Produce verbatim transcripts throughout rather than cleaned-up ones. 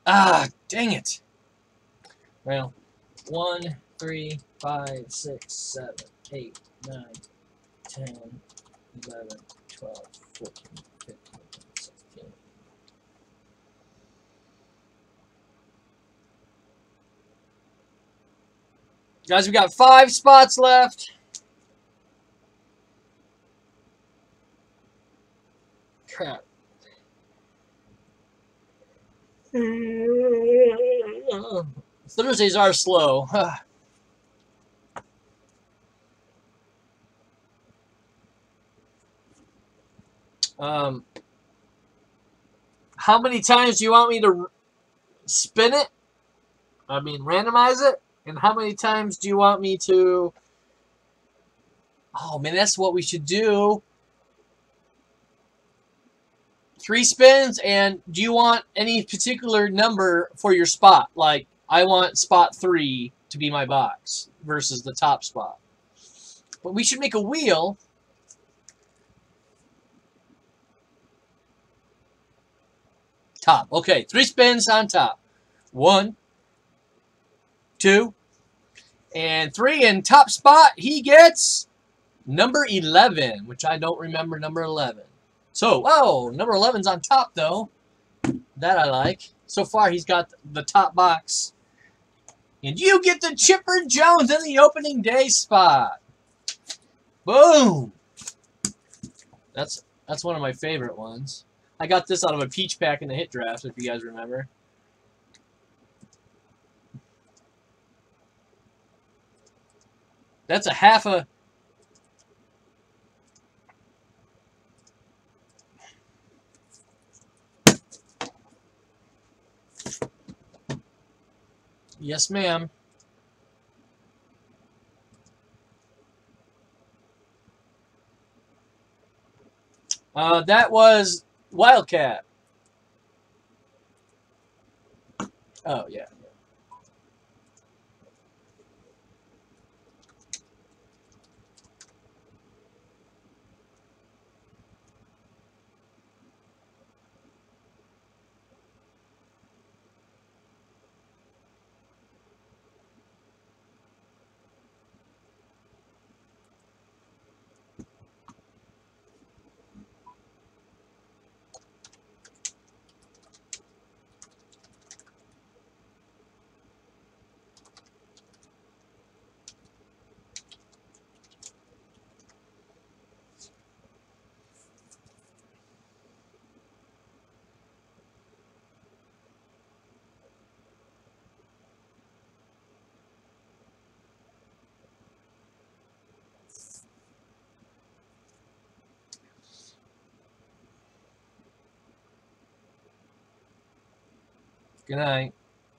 Ah, dang it. Well, one, three, five, six, seven, eight, nine, ten, eleven, twelve, fourteen, fifteen, sixteen. Guys, we got five spots left. Crap. Thursdays are slow. um, how many times do you want me to spin it? I mean, randomize it? And how many times do you want me to... Oh, man, that's what we should do. Three spins, and do you want any particular number for your spot? Like, I want spot three to be my box versus the top spot. But we should make a wheel. Top. Okay, three spins on top. One, two, and three. And top spot, he gets number eleven, which I don't remember number eleven. So, oh, number eleven's on top, though. That I like. So far, he's got the top box. And you get the Chipper Jones in the opening day spot. Boom! That's that's one of my favorite ones. I got this out of a peach pack in the hit draft, if you guys remember. That's a half a... Yes, ma'am. Uh, that was Wildcat. Oh, yeah. Good night.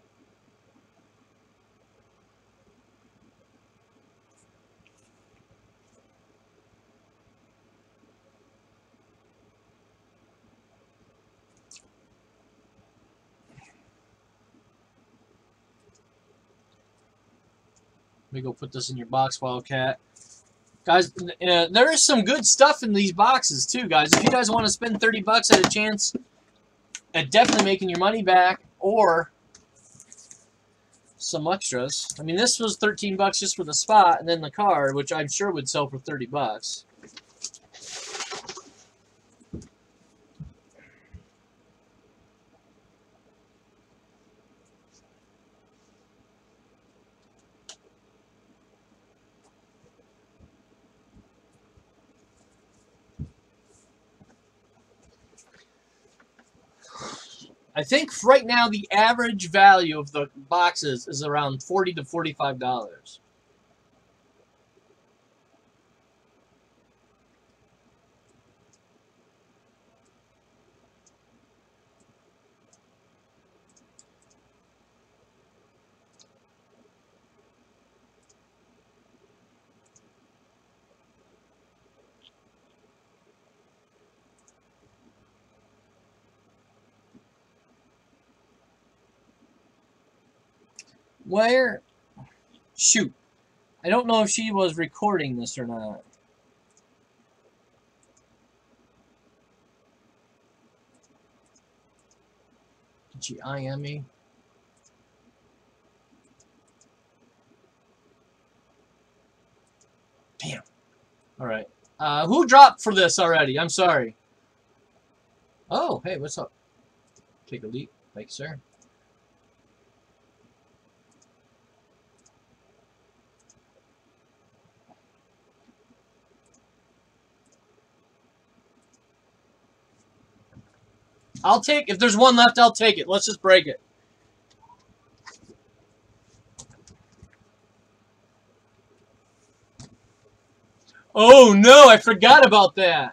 Let me go put this in your box, Wildcat. Guys, uh, there is some good stuff in these boxes, too, guys. If you guys want to spend thirty bucks at a chance at definitely making your money back, or some extras. I mean, this was thirteen bucks just for the spot, and then the card, which I'm sure would sell for thirty bucks. I think right now the average value of the boxes is around forty to forty-five dollars. Where? Shoot. I don't know if she was recording this or not. Did she I M me? All right. Uh, who dropped for this already? I'm sorry. Oh, hey, what's up? Take a leap. Thank you, sir. I'll take, if there's one left, I'll take it. Let's just break it. Oh, no, I forgot about that.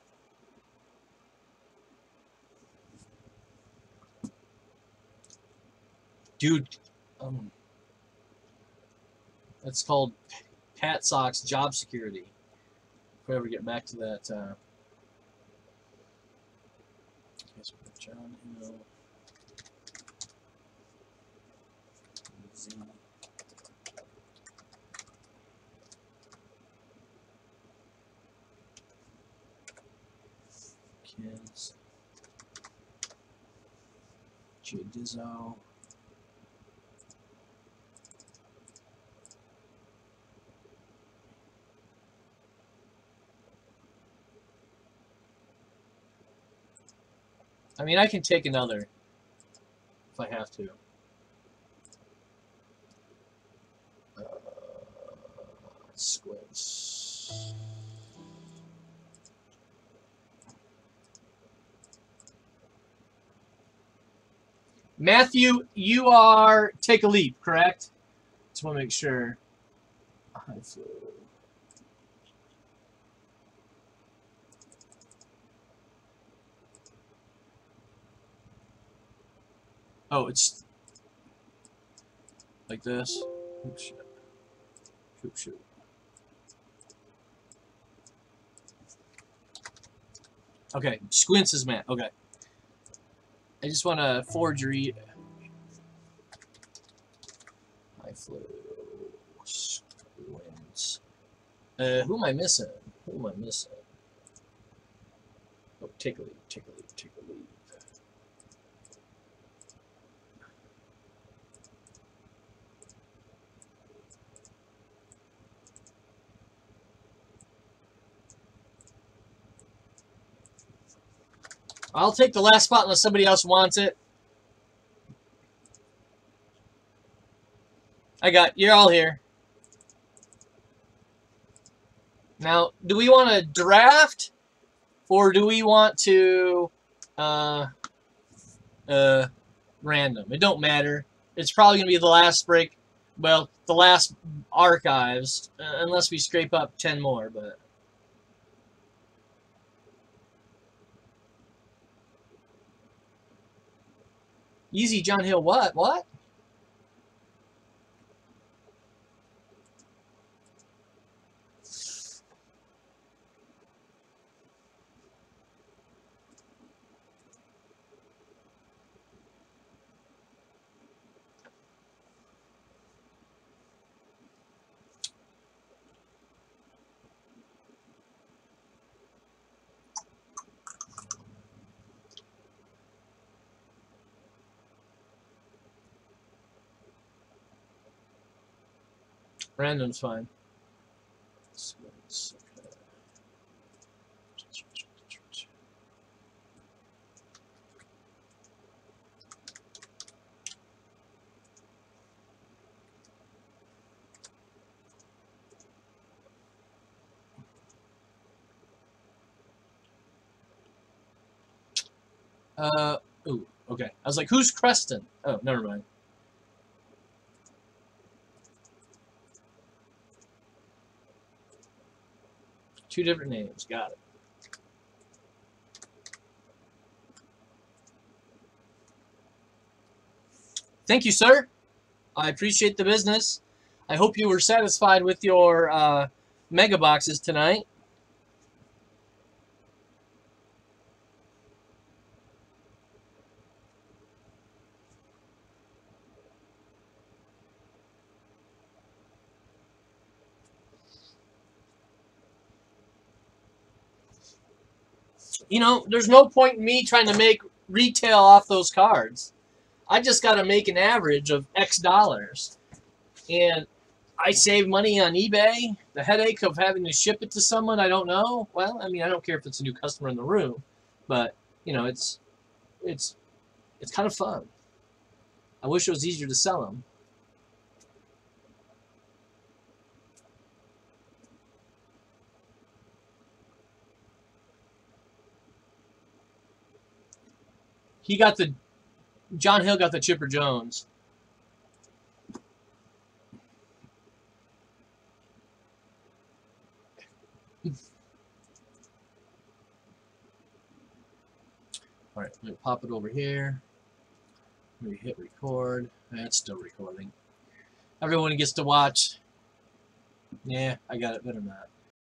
Dude, um, that's called Pat Sox job security. If we ever get back to that, uh, John Hill. Z. Kids. J Dizzo. I mean, I can take another if I have to. Uh, squints. Matthew, you are Take a Leap, correct? Just want to make sure. Oh, it's like this. Hoop shit. Hoop shoot. Okay, Squints is Matt. Okay. I just want a forgery. I flew. Squints. Uh, who am I missing? Who am I missing? Oh, take a leap, take a leap, take a leap. I'll take the last spot unless somebody else wants it. I got, you're all here. Now, do we want to draft or do we want to uh, uh, random? It don't matter. It's probably going to be the last break, well, the last archives, uh, unless we scrape up ten more, but... Easy John Hill what? What? Random's fine. Uh, ooh, okay. I was like, who's Creston? Oh, never mind. Two different names. Got it. Thank you, sir. I appreciate the business. I hope you were satisfied with your uh, mega boxes tonight. You know, there's no point in me trying to make retail off those cards. I just got to make an average of X dollars. And I save money on eBay. The headache of having to ship it to someone I don't know. Well, I mean, I don't care if it's a new customer in the room, but you know, it's it's it's kind of fun. I wish it was easier to sell them. He got the John Hill got the Chipper Jones. All right, let me pop it over here. Let me hit record. That's still recording. Everyone gets to watch. Yeah, I got it. Better not.